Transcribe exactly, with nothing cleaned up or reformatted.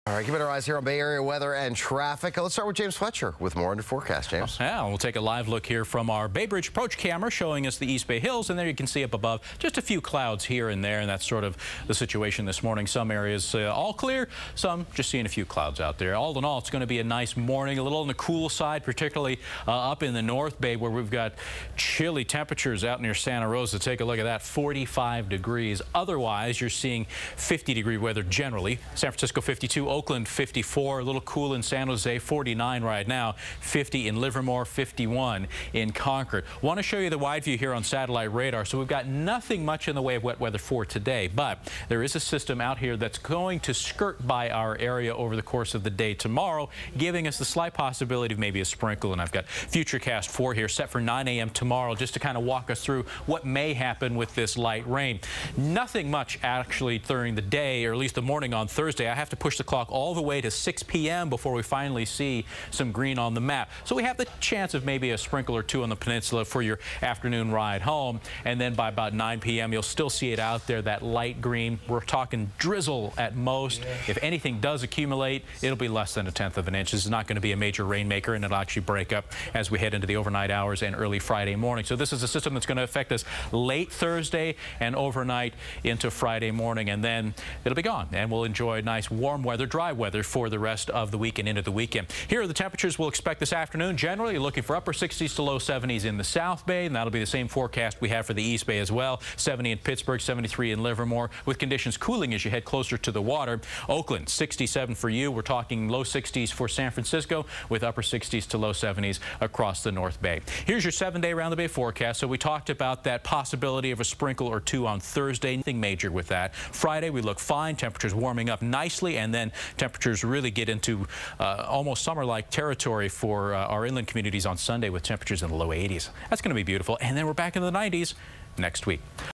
All right, keeping our eyes here on Bay Area weather and traffic. Let's start with James Fletcher with more on your forecast, James. Yeah, we'll take a live look here from our Bay Bridge approach camera showing us the East Bay Hills, and there you can see up above just a few clouds here and there, and that's sort of the situation this morning. Some areas uh, all clear, some just seeing a few clouds out there. All in all, it's going to be a nice morning, a little on the cool side, particularly uh, up in the North Bay where we've got chilly temperatures out near Santa Rosa. Take a look at that, forty-five degrees. Otherwise, you're seeing fifty degree weather generally. San Francisco fifty-two, Oakland fifty-four, a little cool in San Jose, forty-nine right now, fifty in Livermore, fifty-one in Concord. Want to show you the wide view here on satellite radar. So we've got nothing much in the way of wet weather for today, but there is a system out here that's going to skirt by our area over the course of the day tomorrow, giving us the slight possibility of maybe a sprinkle. And I've got Futurecast four here set for nine A M tomorrow just to kind of walk us through what may happen with this light rain. Nothing much actually during the day, or at least the morning on Thursday. I have to push the clock all the way to six P M before we finally see some green on the map. So we have the chance of maybe a sprinkle or two on the peninsula for your afternoon ride home. And then by about nine P M you'll still see it out there, that light green. We're talking drizzle at most. If anything does accumulate, it'll be less than a tenth of an inch. This is not going to be a major rainmaker, and it'll actually break up as we head into the overnight hours and early Friday morning. So this is a system that's going to affect us late Thursday and overnight into Friday morning, and then it'll be gone, and we'll enjoy nice warm weather, dry weather for the rest of the week and into the weekend. Here are the temperatures we'll expect this afternoon. Generally, you're looking for upper sixties to low seventies in the South Bay, and that'll be the same forecast we have for the East Bay as well. seventy in Pittsburgh, seventy-three in Livermore, with conditions cooling as you head closer to the water. Oakland, sixty-seven for you. We're talking low sixties for San Francisco, with upper sixties to low seventies across the North Bay. Here's your seven-day round the Bay forecast. So we talked about that possibility of a sprinkle or two on Thursday. Nothing major with that. Friday, we look fine. Temperatures warming up nicely, and then temperatures really get into uh, almost summer-like territory for uh, our inland communities on Sunday with temperatures in the low eighties. That's going to be beautiful. And then we're back in the nineties next week.